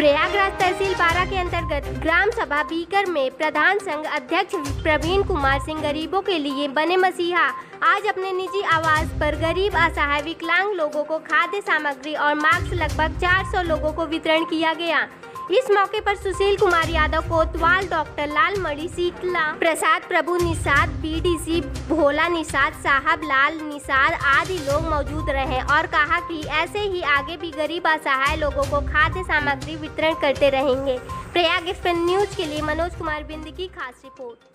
प्रयागराज तहसील बारा के अंतर्गत ग्राम सभा बीकर में प्रधान संघ अध्यक्ष प्रवीण कुमार सिंह गरीबों के लिए बने मसीहा आज अपने निजी आवास पर गरीब, असहाय, विकलांग लोगों को खाद्य सामग्री और मास्क लगभग 400 लोगों को वितरण किया गया। इस मौके पर सुशील कुमार यादव कोतवाल, डॉक्टर लालमणि, शीतला प्रसाद, प्रभु निषाद, बीडीसी भोला निषाद, साहब लाल निषाद आदि लोग मौजूद रहे और कहा कि ऐसे ही आगे भी गरीब, असहाय लोगों को खाद्य सामग्री वितरण करते रहेंगे। प्रयाग एक्सप्रेस न्यूज के लिए मनोज कुमार बिंद की खास रिपोर्ट।